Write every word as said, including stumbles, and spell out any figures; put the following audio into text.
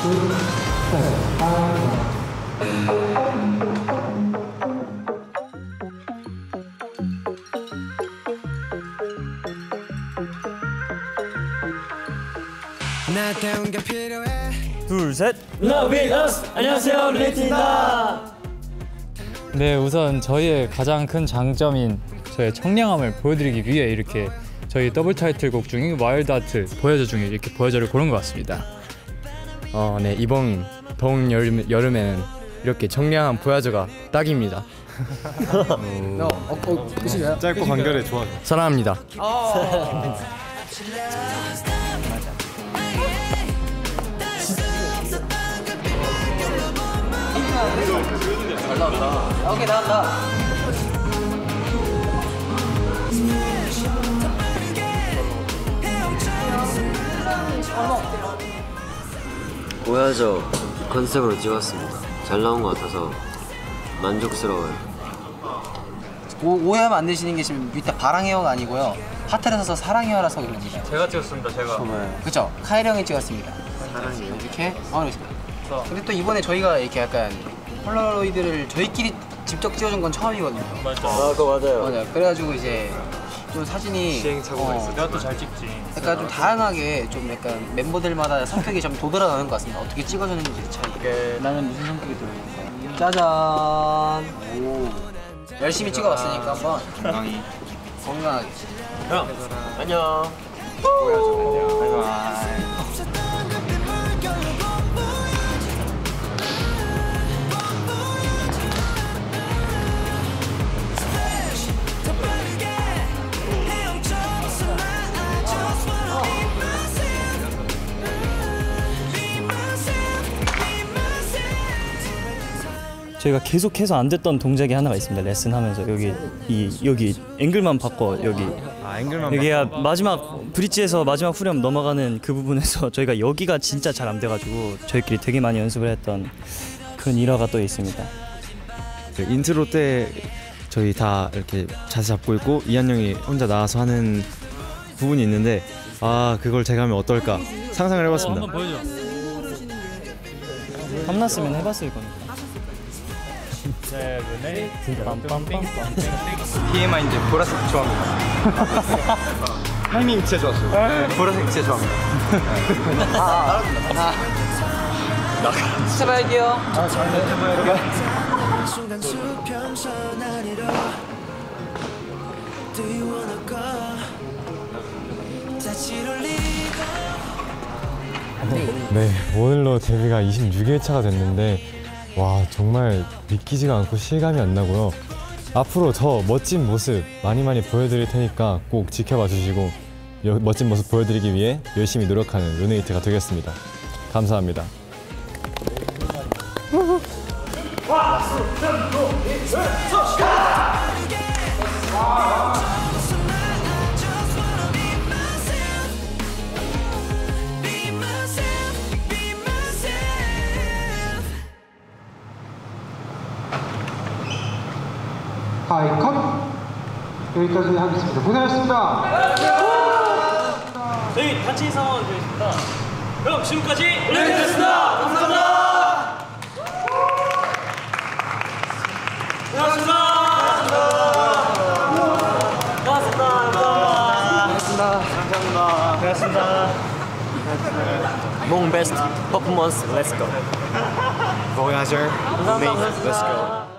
둘, 셋. Love with us. 안녕하세요, 르네티입니다. 네, 우선 저희의 가장 큰 장점인 저의 청량함을 보여드리기 위해 이렇게 저희 더블 타이틀곡 중인 와일드 하트 보여줘 중에 이렇게 보여줘를 고른 것 같습니다. 어, 네, 이번 더운 여름, 여름에는 이렇게 청량한 보야저가 딱입니다. 어, 어, 어, 끝이야? 짧고 간결해 좋아. 사랑합니다. 잘 나온다. 오케이, 나온다. 보야저 컨셉으로 찍었습니다. 잘 나온 것 같아서 만족스러워요. 오, 오해하면 안 되시는 게 지금 밑에 바랑해요가 아니고요. 하트를 써서 사랑해요라서 그럽니다. 제가 찍었습니다, 제가. 그쵸? 카일 형이 찍었습니다. 사랑해요. 이렇게 어, 근데 또 이번에 저희가 이렇게 약간 폴라로이드를 저희끼리 직접 찍어준 건 처음이거든요. 맞아. 아, 그거 맞아요. 맞아요. 그래가지고 이제 좀 사진이 시행착오가 어, 있었죠. 내가 또 잘 찍지. 약간 좀 다양하게 좀 약간 멤버들마다 성격이 좀 도드라나는 것 같습니다. 어떻게 찍어주는지 차이. 나는 무슨 성격이 들어요? 짜잔. 오. 열심히 찍어봤으니까 한번 건강히 건강하게. 형, 안녕. 보여줘. 바이바이. 저희가 계속해서 안 됐던 동작이 하나가 있습니다. 레슨하면서 여기 이 여기 앵글만 바꿔 여기 아, 앵글만 여기가 마지막 브릿지에서 마지막 후렴 넘어가는 그 부분에서 저희가 여기가 진짜 잘 안 돼가지고 저희끼리 되게 많이 연습을 했던 그런 일화가 또 있습니다. 인트로 때 저희 다 이렇게 자세 잡고 있고 이한 형이 혼자 나와서 하는 부분이 있는데 아 그걸 제가 하면 어떨까 상상을 해봤습니다. 어, 한번 보여줘. 탐났으면 해봤을 겁니다. 세븐에 빰빰빰빰. 티엠아이인데 보라색 좋아합니다. 타이밍 진짜 좋았어요. 보라색 진짜 좋아합니다. 아, 아, 아. 진짜 봐야게요. 아, 잘 해봐요. 네, 오늘로 데뷔가 이십육 일차가 됐는데 와 정말 믿기지가 않고 실감이 안 나고요. 앞으로 더 멋진 모습 많이 많이 보여드릴 테니까 꼭 지켜봐 주시고 여, 멋진 모습 보여드리기 위해 열심히 노력하는 르네이트가 되겠습니다. 감사합니다. 하이 컷! 여기까지 하겠습니다. 고생하셨습니다. 저희 단체 인사만 드리겠습니다. 그럼 지금까지 르네티였습니다. 감사합니다. 고맙습니다. 고맙습니다. 고맙습니다. 감사합니다. 고맙습니다. 몽 베스트 퍼포먼스 렛츠 고. Voyager, 감사합니다. let's go.